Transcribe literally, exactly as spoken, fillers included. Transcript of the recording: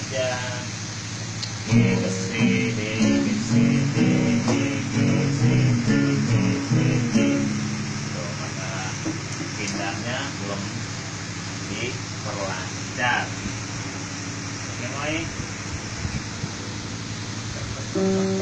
aja. G ke C, D ke C, D, D ke C, D ke C, D. Tuh, maka pindahnya belum diperlancar. Oke, Moy.